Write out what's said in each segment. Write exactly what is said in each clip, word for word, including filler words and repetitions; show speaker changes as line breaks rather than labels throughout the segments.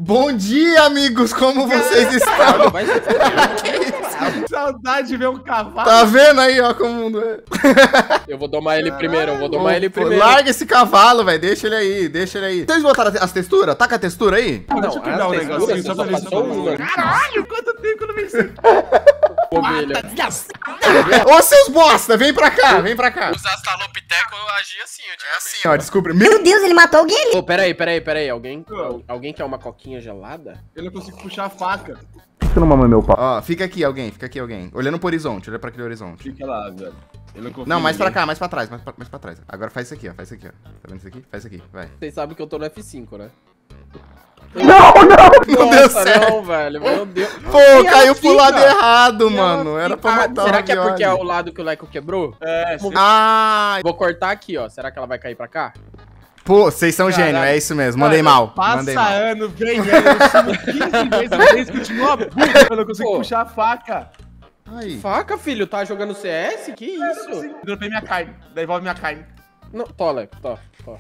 Bom dia, amigos, como vocês estão?
Vai ser
Saudade de ver um cavalo.
Tá vendo aí, ó, como o mundo é?
Eu vou domar ele primeiro, eu vou domar ele primeiro.
Larga esse cavalo, velho, deixa ele aí, deixa ele aí. Vocês botaram as texturas? Taca a textura aí?
Não, deixa eu quebrar um negocinho só pra ver se eu... Caralho, quanto tempo que eu não vi isso.
Ovelha.
Ô, seus bosta, vem pra cá, vem pra cá.
Os Astalopiteco eu agia assim, eu
É assim, ó, desculpa. Meu
Meu Deus, ele matou alguém ali.
Ô, peraí, peraí, peraí. Alguém, al- alguém quer uma coquinha gelada?
Eu não consigo puxar a faca.
Você não mama meu pau.
Ó, fica aqui alguém, fica aqui alguém. Olhando pro horizonte, olha pra aquele horizonte.
Fica lá, velho. Eu não confio
Não, mais
em
pra
ninguém.
cá, mais pra trás, mais pra, mais pra trás. Agora faz isso aqui, ó, faz isso aqui, ó. Tá vendo isso aqui? Faz isso aqui, vai.
Vocês sabem que eu tô no F cinco, né?
Não, não!
Não deu
Nossa,
certo.
não, velho. Meu Deus.
Pô,
E
caiu
assim,
pro lado
cara?
errado,
E
mano.
assim,
Era pra
ah,
matar o
será que é porque é
Ravioli.
o lado que o Leco quebrou?
É, você...
Ah,
Vou cortar aqui, ó. Será que ela vai cair pra cá?
pô, vocês são
Caralho.
gênio, é isso mesmo. Mandei
Mano,
mal,
Passa
mandei mal.
ano, vem ano, eu subo quinze vezes, vocês continuam burro. Eu não consigo
Pô.
puxar a faca.
Aí.
Faca, filho? Tá jogando C S? Que isso?
Dropei minha carne, devolve minha carne.
Não, tó, Leco, tó, tó.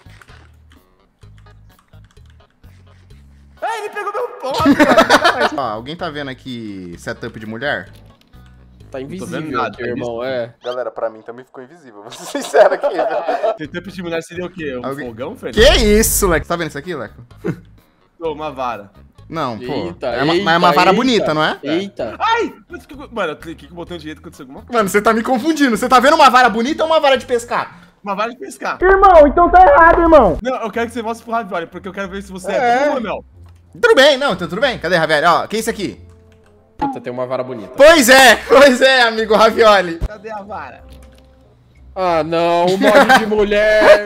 Ah, ele pegou meu pó, velho.
Ó, alguém tá vendo aqui setup de mulher?
Tá
vendo
invisível
nada,
aqui,
tá
irmão, é.
Galera, pra mim também ficou invisível. Vou ser sincero aqui, velho.
Setup de mulher seria o quê? Um
Alguém-
fogão, Felipe?
Que isso, Leco? Tá vendo isso aqui, Leco?
Ou uma vara?
Não, pô.
Eita,
é, uma,
eita,
mas é uma vara
eita.
bonita, não é?
Eita.
Ai! Mas que- Mano, eu cliquei com o botão direito e aconteceu alguma coisa.
Mano, você tá me confundindo. Você tá vendo uma vara bonita ou uma vara de pescar?
Uma vara de pescar.
Irmão, então tá errado, irmão.
Não, eu quero que você mostre pro Ravioli, porque eu quero ver se você é,
É.
burro ou não.
Tudo bem, não, então tudo bem. Cadê, Ravioli? Ó, que é isso aqui?
Puta, tem uma vara bonita.
Pois é, pois é, amigo Ravioli.
Cadê a vara?
Ah, não, o mod de mulher.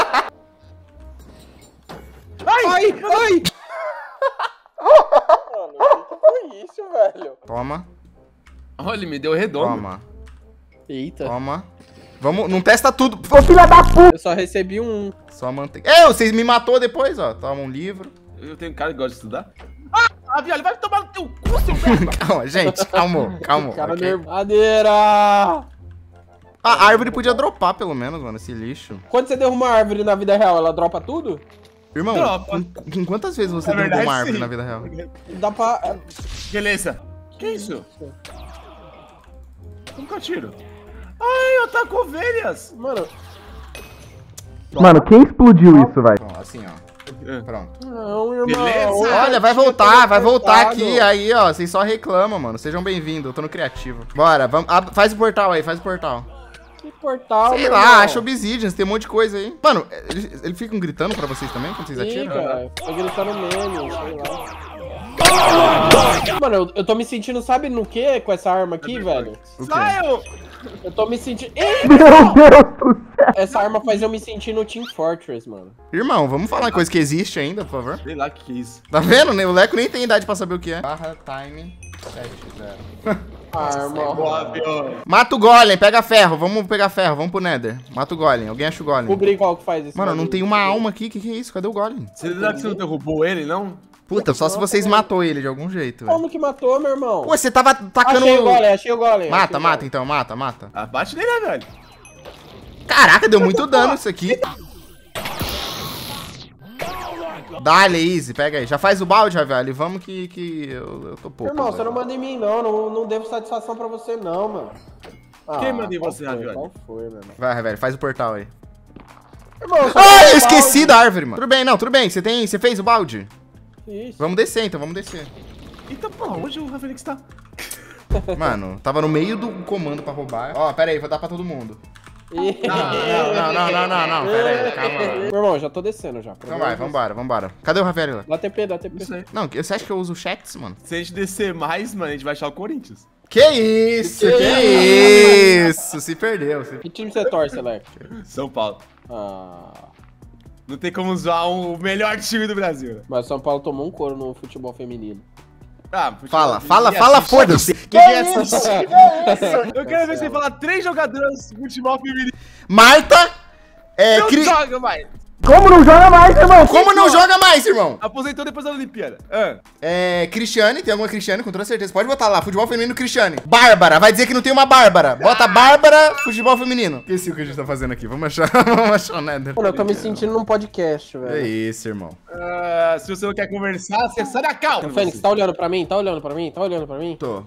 Ai!
Ai, ai. Mano, o que foi isso, velho?
Toma,
Olha, ele me deu redondo.
toma,
Eita,
toma. Vamos, não testa tudo.
Ô, filha da puta.
eu só recebi um.
Só manteiga. É, vocês me matou depois, ó. Toma um livro.
Eu tenho cara que gosta de estudar. Ah, Ravioli, vai tomar no teu cu, seu merda!
Calma, gente, calma, calma.
Cara,
ok?
nervadeira.
A árvore podia dropar, pelo menos, mano, esse lixo.
Quando você derruba uma árvore na vida real, ela dropa tudo?
Irmão,
Dropa.
com, com quantas vezes você
Na
derrubou
verdade,
uma árvore
sim.
na vida real?
Dá pra...
Beleza. Que isso? Como que eu tiro? Ai, eu taco ovelhas!
Mano,
Mano, quem explodiu isso, vai?
Ó, assim, ó. Pronto.
não, irmão.
Beleza.
Olha, vai
Tinha
voltar, vai voltar
teleportado.
aqui, aí, ó. Vocês só reclamam, mano. Sejam bem-vindos, eu tô no criativo. Bora, vamos, ab- faz o portal aí, faz o portal.
Que portal,
Sei
meu
lá,
irmão.
acha obsidians, tem um monte de coisa aí. Mano, eles, eles ficam gritando pra vocês também quando vocês
Ih,
atiram?
cara, tô gritando meme, sei lá. Mano, eu, eu tô me sentindo, sabe no que com essa arma aqui, velho?
O quê?
Saiu!
Eu tô me sentindo... Ei,
Meu Deus do céu.
essa arma faz eu me sentir no Team Fortress, mano.
Irmão, vamos falar em coisa que existe ainda, por favor.
Sei lá o que que é isso.
Tá vendo? né? O Leco nem tem idade pra saber o que é. Barra time sete zero.
Arma.
Boa, Ravioli.
Mata o Golem, pega ferro. Vamos pegar ferro, vamos pro Nether. Mata o Golem, alguém acha o Golem.
Descobri qual que faz isso.
Mano, não tem uma alma aqui. Que que é isso? Cadê o Golem?
Será que você não derrubou ele, não?
Puta, só se vocês matou ele de algum jeito, velho.
Como que matou, meu irmão?
Pô, você tava tacando...
Achei o golem, achei o golem.
Mata,
achei o
mata
golem.
então, mata, mata.
Ah, bate nele, né, velho?
Caraca, deu muito dano isso aqui. Dale, easy, pega aí. Já faz o balde, Ravioli. Vamos que, que eu, eu tô pouco.
Irmão, você
velho.
não manda em mim, não. Não, não devo satisfação pra você, não, mano. Ah,
Quem manda em
qual
você,
foi,
Ravioli?
Qual foi, meu irmão?
Vai, Ravioli, faz o portal aí.
Irmão, eu só
Ai,
tenho
eu
um
esqueci
balde.
da árvore, mano. Tudo bem, não, tudo bem. Você tem, você fez o balde?
Isso.
Vamos descer então, vamos descer.
Então, pô, onde o Ravioli está?
Mano, tava no meio do comando pra roubar. Ó, pera aí, vou dar pra todo mundo.
Ih.
Não, não, não, não, não, pera aí, calma lá.
Meu irmão, já tô descendo já.
Então vai, vambora, vambora. Cadê o Ravioli lá?
Dá T P, dá T P.
Não sei.
Não, você acha que eu uso chats, mano?
Se a gente descer mais, mano, a gente vai achar o Corinthians.
Que isso, que,
Que
isso. Se perdeu. Se...
Que time você torce, Leco?
São Paulo.
Ah,
Não tem como zoar um- o melhor time do Brasil.
mas o São Paulo tomou um couro no futebol feminino.
Ah, futebol-
Fala, fala,
ninguém
fala,
assiste.
foda-se.
Quem é assistir? Eu quero ver você falar três jogadoras de futebol feminino.
Marta, é,
Não
Cri...
joga, vai.
Como não joga mais, irmão?
Como não joga mais, irmão?
Aposentou depois da Olimpíada. Ah.
É, Cristiane, tem alguma Cristiane, com toda certeza. Pode botar lá, futebol feminino Cristiane. Bárbara, vai dizer que não tem uma Bárbara. Bota Bárbara, futebol feminino. Esqueci o que a gente tá fazendo aqui. Vamos achar, vamos achar o Nether.
Mano, eu tô me sentindo num podcast,
É
velho.
isso, irmão.
Ah, se você não quer conversar, você sai da calma.
Ô, Fênix, tá olhando pra mim? Tá olhando pra mim? Tá olhando pra mim?
Tô.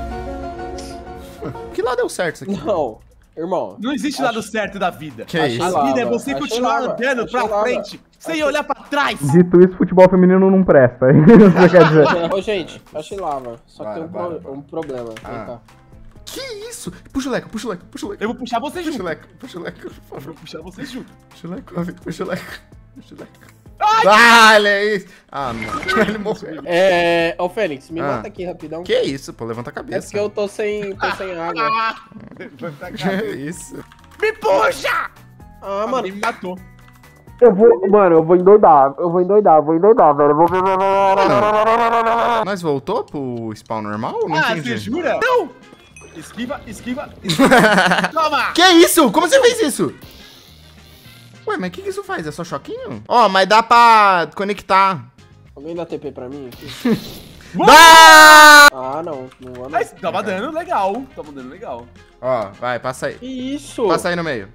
Que lado deu certo isso aqui?
Não, irmão.
Não existe lado certo da vida.
Que
Achei
isso?
A vida é
lava,
você
achei
continuar
lava,
andando
achei
pra
lava.
frente, sem
Achei-
olhar pra trás.
Dito isso, futebol feminino não presta. É isso que você quer dizer?
Ô, gente, achei lava. Só que
Bora,
tem um,
bora,
pro-
bora.
um problema. Vem
Ah.
cá.
Que isso? Puxa o leco, puxa o leco, puxa o leco.
Eu vou puxar você
Puxa o
junto.
leco, puxa o leco, por
Eu
favor.
vou puxar você junto.
Puxa o leco, puxa o leco, puxa o leco. Ah, olha isso. Ah, não. Ele morreu.
É. Ô, Fênix, me
Ah.
mata aqui rapidão.
Que isso, pô, levanta a
É
cabeça.
porque eu tô sem, tô sem água.
Ah, levanta a
Que
cabeça.
isso?
Me puxa!
Ah,
Mano,
mano.
me matou.
Eu vou, mano, eu vou endoidar. Eu vou endoidar, vou endoidar, velho. Eu vou...
Nós voltou pro spawn normal? Não
Ah,
entendi.
você jura? Não! Esquiva, esquiva, esquiva. Toma!
Que isso? Como você fez isso? Ué, mas o que, que isso faz? É só choquinho? Ó, mas dá pra conectar.
Alguém dá T P pra mim aqui?
Dá!
Ah, não. Não vou não.
Mas tava dando legal. Tava dando legal.
Ó, vai, passa aí.
Que isso?
Passa aí no meio.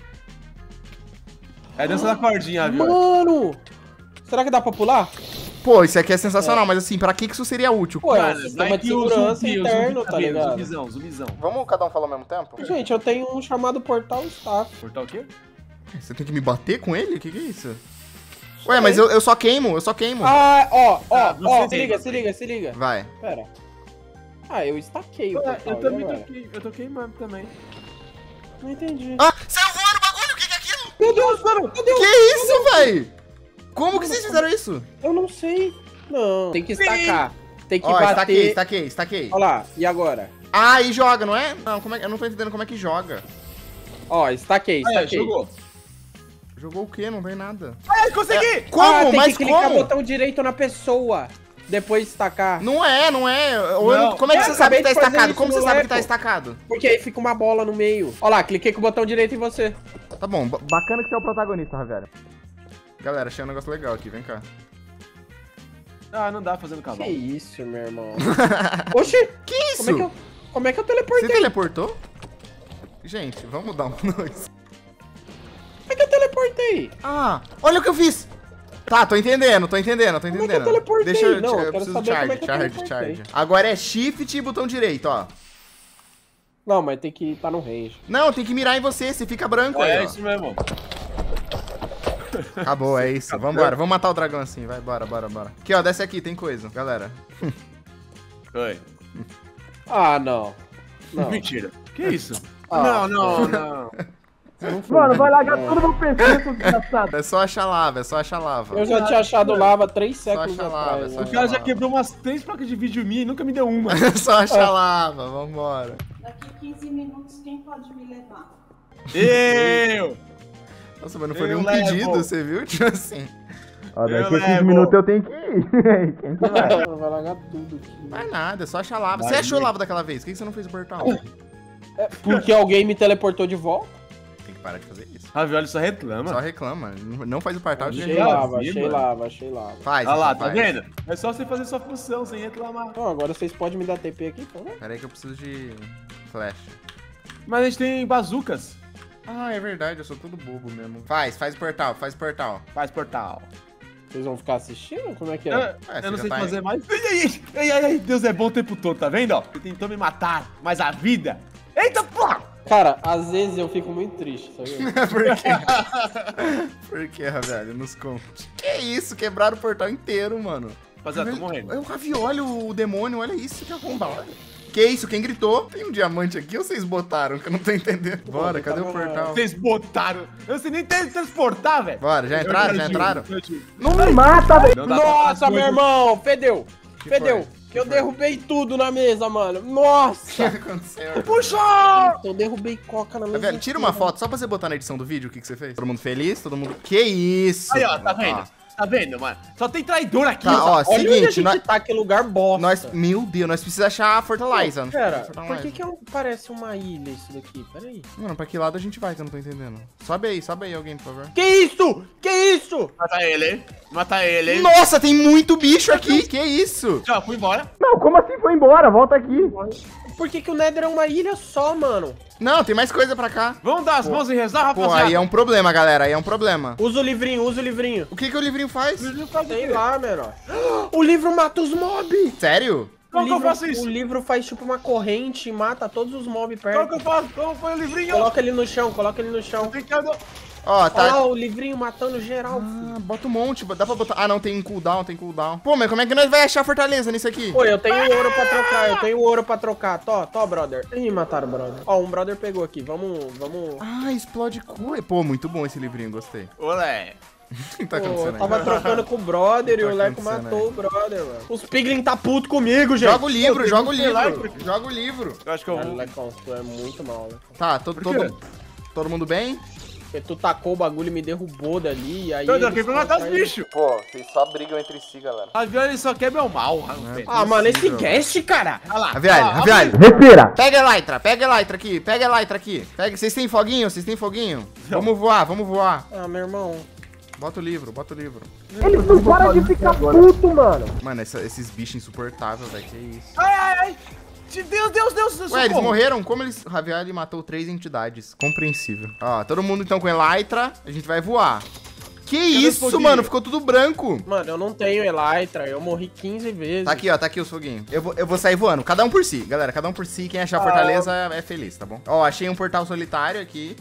É dança da cordinha, viu?
Mano! Será que dá pra pular?
Pô, isso aqui é sensacional, mas assim, pra que que isso seria útil?
Pô, é um
Mano,
sistema
vai
de
que o
segurança
zumbi, o
interno,
zumbi
tá
vendo,
ligado?
Zumbizão, zumbizão.
Vamos cada um falar ao mesmo tempo?
Gente, eu tenho um chamado Portal Staff.
Portal o quê?
Você tem que me bater com ele? O que que é isso? Ué, mas eu, eu só queimo, eu só queimo.
Ah, ó, ó,
Ah,
ó,
você
se
tem,
liga,
você
se liga, se liga.
Vai.
Pera. Ah, eu estaquei o
Ué,
portal,
eu
e
também
agora?
tô, que- eu tô queimando também.
Não entendi.
Ah, saiu voando o bagulho, o que que é aquilo?
Meu Deus, mano! Meu Deus!
Que isso, véi? Como que vocês fizeram isso?
Eu não sei. Não. Tem que estacar. Tem que
Ó,
bater.
estaquei, estaquei, estaquei.
Olha lá, e agora?
Ah, e joga, não é? Não, como é que... eu não tô entendendo como é que joga.
Ó, estaquei,
Ah, é,
estaquei.
jogou.
Jogou o quê? Não tem nada.
Ah, consegui!
Como?
Ah, tem
Mas
que clicar
como?
botão direito na pessoa. Depois estacar.
Não é, não é. Ou eu não-
Não.
Como é que
Eu
você sabe que tá
acabei de fazer
estacado?
isso
Como
no
você sabe que tá
Leco.
estacado?
Porque aí fica uma bola no meio. Ó lá, cliquei com o botão direito em você.
Tá bom, ba- bacana que você é o protagonista, Ravelli. Galera, achei um negócio legal aqui, vem cá.
Ah, não dá fazendo
Que
cavalo.
isso, meu irmão. Oxi!
Que isso?
Como é que eu, como é que eu
Você
teleportei?
teleportou? Gente, vamos dar um dois.
Como é que eu teleportei?
Ah, olha o que eu fiz! Tá, tô entendendo, tô entendendo, tô
Como é que eu
entendendo.
teleportei?
Deixa eu,
Não, eu
eu
quero
preciso
saber
charge,
como é que eu
charge,
teleportei.
charge. Agora é shift e botão direito, ó.
Não, mas tem que estar no range.
Não, tem que mirar em você, você fica branco aí,
É
ó.
isso mesmo.
Acabou, é isso. Vambora, vamos matar o dragão assim, vai, bora, bora, bora. Aqui, ó, desce aqui, tem coisa, galera.
Oi.
Ah, não. Não.
Mentira. Que isso?
Ah.
Não, não, não.
Não foi.
Mano, vai largar tudo no pescoço, desgraçado.
É só achar lava, é só achar lava.
Eu já tinha achado lava três séculos
achar lava,
atrás.
só
né?
O cara já quebrou umas três placas de vídeo minha e nunca me deu uma.
É só achar lava, vambora.
Daqui quinze minutos, quem pode me levar?
Eu!
Nossa, mas não foi
Eu
nenhum
levo.
pedido, você viu? Tipo assim.
Ó,
Eu
daqui a quinze
levo.
minutos eu tenho que ir. Quem que vai?
Vai largar tudo aqui.
Vai nada, é só achar lava. Você
Vai,
achou
vai.
lava daquela vez? Por que você não fez o portal?
É porque alguém me teleportou de volta.
Tem que parar de fazer isso.
Ravioli só reclama.
Só reclama. Não faz o portal de
Achei
Achei
lava,
lava,
achei
mano.
lava, achei lava.
Faz,
Olha lá,
então,
tá
faz.
vendo? É só você fazer sua função sem reclamar.
Então, agora vocês podem me dar T P aqui, por favor?
Pera aí que eu preciso de flash.
Mas a gente tem bazucas.
Ah, é verdade, eu sou todo bobo mesmo. Faz, faz o portal, faz o portal.
Faz portal.
Vocês vão ficar assistindo? Como é que
Eu,
é?
É, você
eu não
já
sei
tá
fazer
aí.
mais. Ai, ai, ai, ai, ai, Deus é bom o tempo todo, tá vendo? Ó? Ele tentou me matar, mas a vida. Eita, porra!
Cara, às vezes eu fico muito triste, sabe?
Por quê? Por quê, velho? Nos conte. Que isso? Quebraram o portal inteiro, mano.
Rapaziada, tô morrendo.
É o ravioli, o demônio, olha isso que arrombado. Que isso? Quem gritou? Tem um diamante aqui ou vocês botaram? Que eu não tô entendendo. Bora, cadê o portal?
Vocês botaram. Eu sei nem transportar, velho.
Bora, já entraram? Já
Eu te
entraram?
ajudo, eu te ajudo.
Não me mata, velho.
Não dá pra
Nossa,
fazer
meu
coisa.
irmão! Fedeu!
Que
Fedeu!
foi?
Que eu
foi?
derrubei tudo na mesa, mano!
O que
Nossa!
aconteceu?
Puxa!
Eu derrubei coca na
Tá
mesa.
vendo? Tira uma
inteira.
foto só pra você botar na edição do vídeo o que, que você fez. Todo mundo feliz? Todo mundo... Que isso?
Aí, ó, tá vendo? Tá vendo, mano? Só tem traidor aqui.
Tá, ó,
Olha onde a
seguinte,
gente
nós,
tá, que lugar bosta.
nós... Meu Deus, nós precisamos achar a Fortaleza.
Pera,
Fortaleza.
por que que é um- parece uma ilha isso daqui? Pera aí.
Mano, pra que lado a gente vai que eu não tô entendendo? Sobe aí, sobe aí alguém, por favor.
Que isso? Que isso?
Mata ele, hein? Mata ele, hein?
Nossa, tem muito bicho aqui, que isso?
Já, fui embora.
Não, como assim foi embora? Volta aqui.
Por que que o Nether é uma ilha só, mano?
Não, tem mais coisa pra cá.
Vamos dar as mãos e rezar,
Pô,
rapaziada.
aí é um problema, galera, aí é um problema.
Usa o livrinho, usa o livrinho.
O que que o livrinho faz?
Sei lá, menor. O livro mata os mobs.
Sério?
O
Como que eu
livro,
faço isso?
o livro faz tipo uma corrente e mata todos os mobs
Como que
perto.
eu faço? Como foi o livrinho?
Coloca ele no chão, coloca ele no chão.
Tem que andar.
Ó,
Olha
tá...
lá o livrinho matando geral.
Ah, bota um monte, dá pra botar... Ah, não, tem cooldown, tem cooldown. Pô, mas como é que nós vai achar a Fortaleza nisso aqui?
Pô, eu tenho ouro pra trocar, eu tenho ouro pra trocar. Tó, tó, brother. Ih, mataram o brother. Ó, um brother pegou aqui. Vamos, vamos...
Ah, explode coisa. Pô, muito bom esse livrinho, gostei.
Olé.
O que tá
Pô,
acontecendo
eu
aí?
tava trocando com o brother e
Tá
o Leco
acontecendo
matou o brother, mano. Os Piglin tá puto comigo, gente.
Joga o livro,
Pô,
joga o
tem muito
livro.
like.
Joga o livro.
Eu acho que eu
Cara,
vou.
Lecão, tu é muito mal, Lecão.
Tá, todo,
Por quê?
todo, todo mundo bem?
Porque tu tacou o bagulho e me derrubou dali, e aí...
Eu tô
eles
aqui pra matar os
conseguem-
bichos.
Pô, vocês só brigam entre si, galera.
A Viola só quer meu mal, rapaz.
Ah, mano, esse
Possível.
guest, cara.
Olha lá.
Raviali,
Ó, ó,
Raviali.
Respira.
Pega a Elytra, pega a Elytra aqui, pega a Elytra aqui. Pega, vocês têm foguinho? Vocês têm foguinho? Vamos voar, vamos voar.
Ah, meu irmão.
Bota o livro, bota o livro.
Eles não param de ficar puto, mano.
Mano, essa- esses bichos insuportáveis, velho, que isso.
Ai, ai, ai. De Deus, Deus, Deus.
Ué, eles
socorro.
morreram? Como eles... Raviali matou três entidades. Compreensível. Ó, todo mundo então com Elytra, a gente vai voar. Que
os
isso,
foguinhos?
mano? Ficou tudo branco.
Mano, eu não tenho Elytra, eu morri quinze vezes.
Tá aqui, ó, tá aqui os foguinhos. Eu vou, eu vou sair voando, cada um por si, galera, cada um por si. Quem achar a Fortaleza é, é feliz, tá bom? Ó, achei um portal solitário aqui.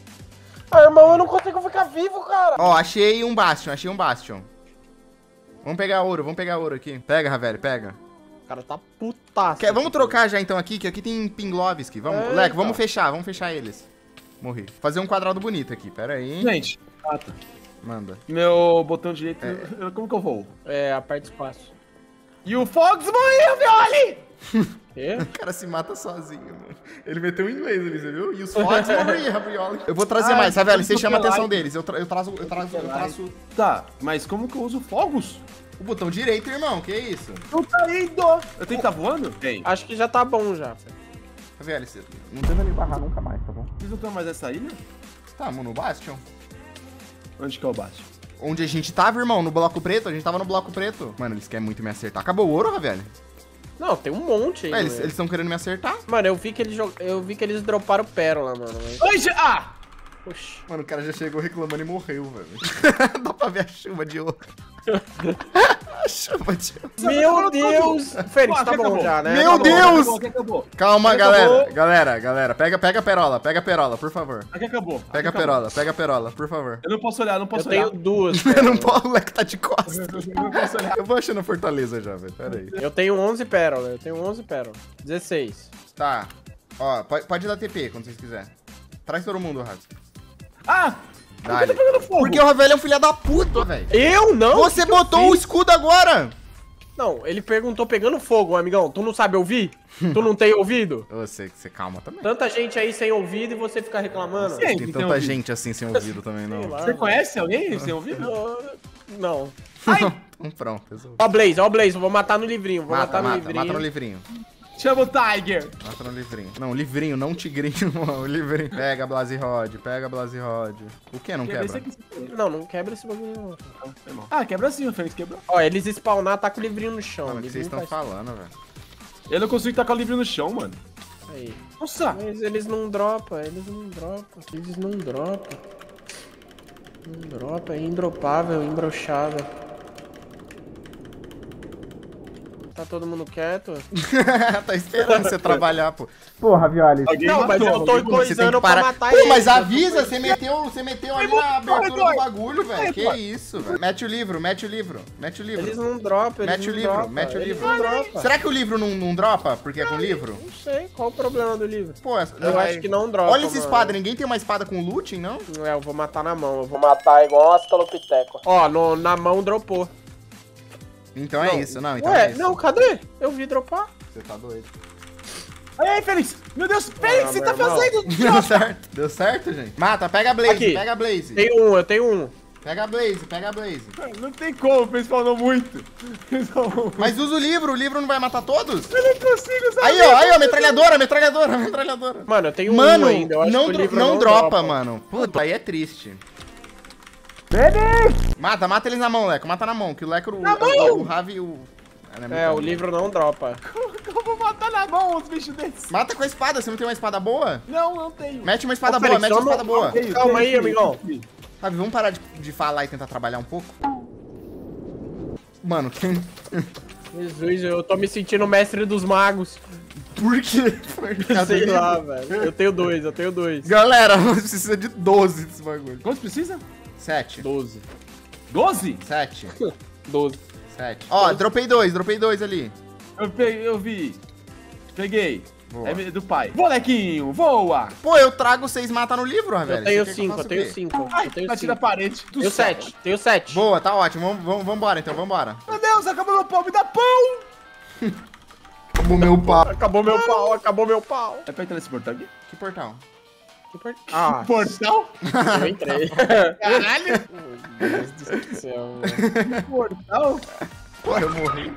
Ah, irmão, eu não consigo ficar vivo, cara.
Ó, achei um Bastion, achei um Bastion. Vamos pegar ouro, vamos pegar ouro aqui. Pega, Ravelli, pega.
O cara tá putaço.
Quer, vamos trocar já então aqui, que aqui tem Pinglovski. Vamos,
É,
Leco,
então.
vamos fechar, vamos fechar eles. Morri. Fazer um quadrado bonito aqui, pera aí.
Gente, ah, tá.
Manda.
Meu botão direito, eu- como que eu vou?
É, aperta espaço.
E o Fox morreu, Violi!
Quê?
O cara se mata sozinho, mano. Ele meteu em inglês ali, você viu? E os Fox morreram, Ravioli. Eu vou trazer
Ai,
mais, Ravelli, você
eu
chama a
tô
atenção
pelado.
deles. Eu, tra eu trazo, eu trazo, eu traço
Tá, mas como que eu uso fogos?
o botão direito, irmão. Que isso?
Não tá indo! Eu tenho que estar voando? Tem.
Acho que já tá bom já.
Ravelli, você não tenta me barrar nunca mais, tá bom?
Vocês não estão mais nessa ilha?
Tá, mano, no Bastion.
Onde que é o Bastion?
Onde a gente tava, irmão? No bloco preto? A gente tava no bloco preto. Mano, eles querem muito me acertar. Acabou o ouro, Ravelli?
Não, tem um monte aí.
É, eles
né?
estão querendo me acertar.
Mano, eu vi que eles jog... eu vi que eles droparam pérola, mano. Mas...
Oi, já... Ah!
Oxi.
Mano, o cara já chegou reclamando e morreu, velho. Dá pra ver a chuva de ouro. A chuva de ouro.
Meu Deus! Fênix,
Pô,
tá bom
acabou.
já, né?
Meu
Acabou,
Deus!
Acabou, aqui acabou.
Calma,
Aqui
galera.
acabou.
Galera, galera. Pega, pega a perola. Pega a perola, por favor.
Aqui acabou. Aqui
Pega a
acabou.
perola. Pega a perola, por favor.
Eu não posso olhar, não
Eu
posso
tenho
olhar.
duas.
Eu não
pérolas.
posso, o moleque tá de costas.
Eu não posso olhar.
Eu vou achando a fortaleza já, velho. Pera aí.
Eu tenho onze pérolas, eu tenho onze pérolas. dezesseis.
Tá. Ó, pode, pode dar T P quando vocês quiserem. Traz todo mundo, Rato.
Ah!
Dá.
Por que tá pegando fogo?
Porque o Ravelli é um filho da puta, velho.
Eu não?
Você
O que eu
botou o
fiz?
escudo agora.
Não, ele perguntou pegando fogo, amigão. Tu não sabe ouvir? Tu não tem ouvido?
Você, você calma também.
Tanta gente aí sem ouvido e você ficar reclamando?
Sim.
Tem
Tem
tanta
ouvido.
gente assim sem ouvido também, não.
Sei lá,
Você
mano.
conhece alguém sem ouvir?
Não.
Então pronto, resolvi.
Ó, Blaze, ó, Blaze, vou matar no livrinho. Vou
Mata,
matar no
mata,
livrinho.
mata no livrinho.
Chama o Tiger.
Mata no livrinho. Não, livrinho, não tigrinho, o livrinho. Pega Blase Rod, pega Blase Rod. O que não
Quebra
quebra?
esse aqui.
Não, não quebra esse bagulho não.
Foi mal. Ah, quebra sim, o Fênix quebrou.
Ó, eles spawnar, tá com o livrinho no chão.
Mano, o que vocês
livrinho
estão
faz-
falando, velho?
Eu não consigo tacar o livro no chão, mano.
Aí.
Nossa!
Mas eles não dropam, eles não dropam. Eles não dropam. Não dropa, é indropável, imbrochável. Tá todo mundo quieto?
Tá esperando você trabalhar, pô.
Porra, Violi.
Alguém
Não, mas
matou,
eu tô
alguém matou.
Você tem
coisando
que
pra
parar.
matar
Pô,
eles.
mas
eu tô
avisa, você meteu, você meteu ali na abertura do
corredor.
bagulho, velho. Que
Corredor.
isso, velho. Mete o livro, mete o livro, mete o livro.
Eles não dropam, eles
Mete o
não
livro,
dropam,
mete o
eles
livro.
não dropam.
Será que o livro não, não dropa porque é com livro?
Não sei, qual o problema do livro?
Pô, essa-
Eu
vai-
acho que não dropa,
Olha essa
mano.
espada, ninguém tem uma espada com looting, não?
É, eu vou matar na mão, eu vou matar igual um Astalopiteco. Ó, no, na mão dropou.
Então é isso, não, então
Ué,
é isso.
não, cadê? Eu vi dropar.
Você tá doido.
Aí, aí, Fênix! Meu Deus, Fênix,
Ah,
você
meu
tá
irmão.
fazendo?
Deu certo, deu certo, gente. Mata, pega a Blaze,
Aqui.
pega a Blaze.
Tem um, eu tenho um.
Pega a Blaze, pega a Blaze.
Não tem como, o spawnou muito.
Mas usa o livro, o livro não vai matar todos?
Eu não consigo usar
Aí, ó, aí, ó, metralhadora, metralhadora, metralhadora.
Mano, eu tenho
Mano,
um ainda. Eu acho
não,
que o
dro
livro
não,
não
dropa, mano. Puta, aí é triste. Mata, mata eles na mão, Leco. Mata na mão, que o Leco, o, o, o Ravi e o...
É, o livro não dropa.
Como que eu vou matar na mão os bichos desses?
Mata com a espada, você não tem uma espada boa?
Não, não tenho.
Mete uma espada
Ô,
boa,
Félix,
mete uma
só
espada
não-
boa.
Tenho,
Calma
tenho,
aí, amigão.
tenho.
Ravi, vamos parar de, de falar e tentar trabalhar um pouco? Mano, quem...
Jesus, eu tô me sentindo mestre dos magos.
Por quê?
Sei lá, velho. Eu tenho dois, eu tenho dois.
Galera, nós precisamos de doze desse bagulho.
Quantos precisa?
Sete.
Doze.
doze?
Sete.
Doze.
Sete. Ó, dropei dois, dropei dois ali.
Eu peguei, eu vi. Peguei.
Boa.
É do pai. Molequinho, voa!
Pô, eu trago seis mata no livro, velho.
Eu tenho
Você quer que
cinco,
faça
eu
o
tenho
quê?
cinco.
Ai,
Eu tenho
bati na
cinco.
parede. do
Tenho
céu.
sete, tenho sete.
Boa, tá ótimo. Vamos, vamos, vambora então, vambora.
Meu Deus, acabou meu pão, me dá pão!
O meu pau.
Acabou meu pau, acabou meu pau.
É pra entrar nesse portal aqui?
Que portal?
Ah,
Portal?
eu entrei.
Caralho!
Meu Deus do céu, velho.
Portal?
Pô, eu morri.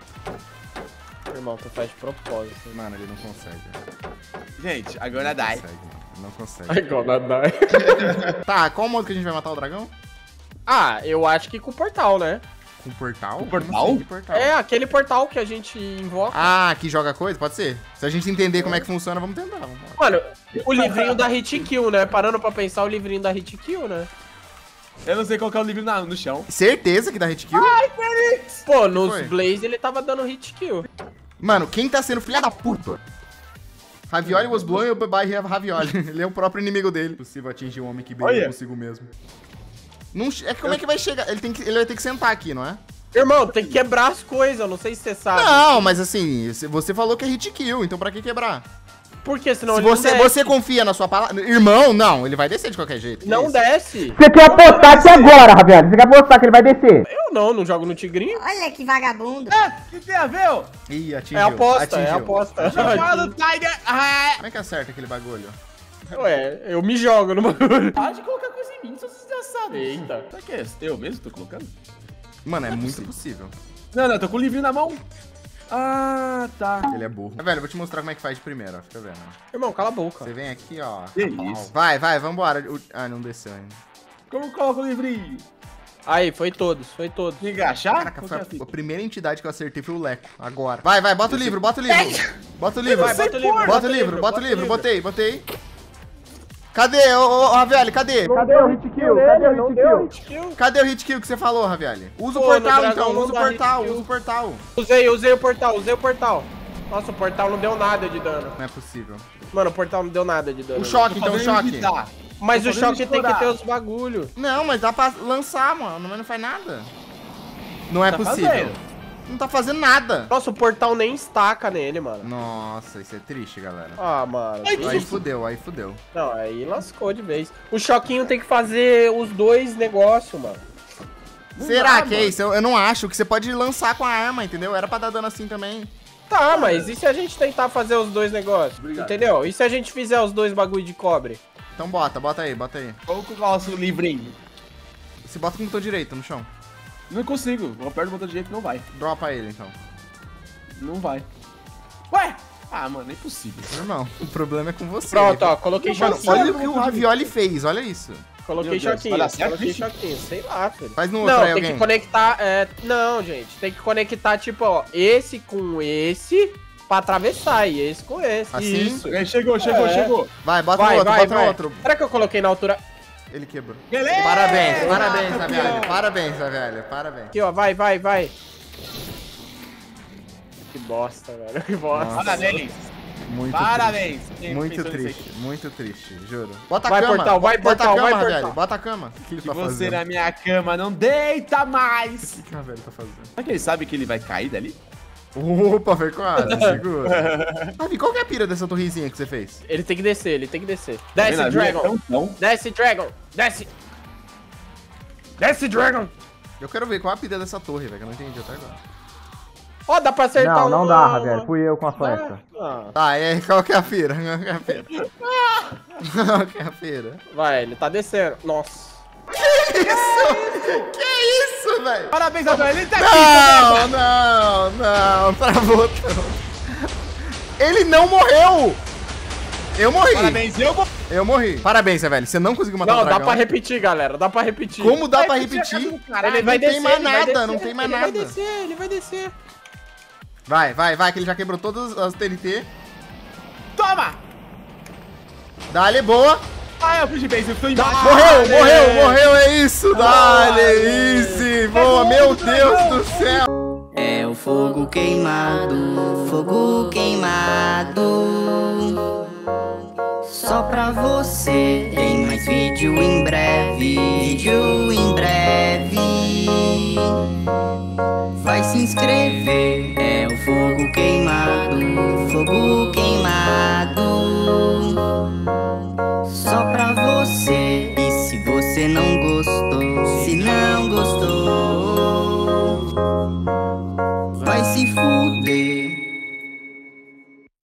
Irmão, tu faz de propósito.
Mano, ele não consegue.
Gente, agora
Não
dai.
consegue, mano. Não consegue.
Ai, gonna die.
Tá, qual modo que a gente vai matar o dragão?
Ah, eu acho que com o portal, né?
Com portal?
Com portal?
Como assim, que portal?
É, aquele portal que a gente invoca.
Ah, que joga coisa? Pode ser. Se a gente entender como é que funciona, vamos tentar. Vamos lá.
Mano, o livrinho da hit kill, né? Parando pra pensar, o livrinho da hit kill, né?
Eu não sei qual que é o livro na- no chão.
Certeza que dá hit kill?
Pô, nos
Foi?
Blaze ele tava dando hit kill.
Mano, quem tá sendo filha da puta? Ravioli was blown up by Ravioli. Ele é o próprio inimigo dele. Possível atingir um homem que briga
Olha.
consigo mesmo. Não, che- é que como é que vai chegar? Ele, tem que, ele vai ter que sentar aqui, não é?
Irmão, tem que quebrar as coisas, não sei se você sabe.
Não, mas assim, se- você falou que é hit kill, então pra que quebrar?
Porque senão
Se
ele
você,
não desce.
você confia na sua palavra... Irmão, não, ele vai descer de qualquer jeito. que
Não
isso?
desce.
Você quer apostar aqui agora, Ravioli? Você quer apostar que ele vai descer?
Eu não, não jogo no tigrinho.
Olha que vagabundo.
Ah, que tem a ver, ó?
Ih, atingiu.
É aposta, é
atingiu.
aposta.
Chamado Tiger. Ah,
Como é que acerta aquele bagulho?
Ué, eu me jogo no bagulho.
pode colocar coisa em mim, só vocês já sabem.
Eita.
Será que é eu mesmo que tô colocando?
Mano, é muito possível.
Não, não, tô com o livrinho na mão. Ah, tá.
Ele é burro. Velho, eu vou te mostrar como é que faz de primeira, ó. Fica vendo.
Irmão, cala a boca.
Você vem aqui, ó.
Que
Pau.
isso?
Vai, vai, vambora. O- Ah, não desceu ainda.
Como coloca o livrinho?
Aí, foi todos, foi todos.
Tem que agachar?
Caraca,
Qual
foi
que é
a,
a fita?
a primeira entidade que eu acertei foi o Leco. Agora. Vai, vai, bota o livro, bota o livro. Bota o livro.
Vai, bota o livro,
Bota o livro, bota o livro. Botei, botei. Cadê, ô, ô, Ravioli, cadê?
Cadê o hit kill? Cadê o hit kill?
Cadê o hit kill que você falou, Ravioli? Usa o
Pô,
portal,
no dragão
então,
não
usa o
dá
portal,
hit kill.
usa o portal.
Usei, usei o portal, usei o portal. Nossa, o portal não deu nada de dano.
Não é possível.
Mano, o portal não deu nada de dano.
O choque, então, o
Fazendo
choque.
evitar.
Mas
Tô
o
fazendo
choque tem que
estourar.
ter os bagulho.
Não, mas dá pra lançar, mano, mas não faz nada. Não é
Tá
possível.
fazendo.
Não tá fazendo nada.
Nossa, o portal nem estaca nele, mano.
Nossa, isso é triste, galera.
Ah, mano.
Aí fudeu, aí fudeu.
Não, aí lascou de vez. O choquinho tem que fazer os dois negócios, mano.
Não
Será
dá,
que é
mano.
isso? Eu, eu não acho que você pode lançar com a arma, entendeu? Era pra dar dano assim também.
Tá, mas e se a gente tentar fazer os dois negócios?
Obrigado.
Entendeu? E se a gente fizer os dois bagulho de cobre?
Então bota, bota aí, bota aí.
Como que eu coloco o livrinho?
Você bota com o botão direito no chão.
Não consigo. Eu aperto o botão direito e não vai.
Dropa ele, então.
Não vai. Ué? Ah, mano, é impossível.
Irmão, o problema é com você.
Pronto,
né?
ó, coloquei
Mano,
choquinho.
olha o que o Ravioli fez, olha isso.
Coloquei
Meu Deus, vai
choquinho,
dar certo
coloquei
isso?
choquinho, sei lá, filho.
Faz no outro
Não,
aí,
tem
alguém.
que conectar, é... Não, gente, tem que conectar, tipo, ó, esse com esse pra atravessar e esse com esse.
Assim?
Isso.
É, chegou, chegou,
É.
chegou.
Vai, bota
Vai,
no outro,
vai,
bota
vai.
no outro.
Será que eu coloquei na altura...
Ele quebrou.
Beleza!
Parabéns, parabéns,
Ah,
Ravioli.
campeão.
Parabéns, Ravioli. Parabéns.
Aqui, ó, vai, vai, vai. Que bosta, velho, que bosta.
Nossa.
Parabéns.
Muito
Parabéns.
triste. Muito
Pensou nisso
triste,
aqui.
muito triste, juro. Bota a
Vai,
cama,
portal, vai,
bota
portal,
a cama,
vai,
Ravioli.
portal.
Bota a cama. O que ele
Que
tá
você
fazendo?
na minha cama não deita mais.
O que o Ravioli tá fazendo?
Será que ele sabe que ele vai cair dali?
Opa, foi quase, segura. Ravi, qual que é a pira dessa torrezinha que você fez?
Ele tem que descer, ele tem que descer.
Tá
Desce,
vendo? A minha é
Dragon.
tão bom.
Desce, Dragon. Desce. Desce, Dragon.
Eu quero ver qual é a pira dessa torre, velho, que eu não entendi até agora.
Ó, dá pra acertar
Não, não
uma-
dá, Ravioli. Fui eu com a flecha.
Ah,
Tá, e aí, qual que é a pira? Qual que é a pira? Qual que é a pira?
vai, ele tá descendo. Nossa.
Que isso? Que isso, velho?
Parabéns, Adão. Ele tá
Não, não, não. Travou tudo. Ele não morreu. Eu morri.
Parabéns, eu vou...
Eu morri. Parabéns, velho. Você não conseguiu matar o
Não,
dragão.
dá pra repetir, galera. Dá pra repetir.
Como dá
Vai
pra
repetir a
repetir?
casa do caralho.
Ele vai
não tem
descer,
mais
ele vai
nada,
descer,
não tem mais
ele
nada.
Ele vai descer, ele vai descer.
Vai, vai, vai, que ele já quebrou todas as T N T.
Toma!
Dá-lhe, boa.
Ah, eu fugi bem, eu estou embaixo.
Morreu, morreu, morreu, é isso. Dá-lhe, easy. Boa, meu Deus do céu.
É o fogo queimado, fogo queimado. Só pra você, tem mais vídeo em breve, vídeo em breve. Vai se inscrever, é o fogo queimado, fogo queimado. Só pra você, e se você não gostou, se não gostou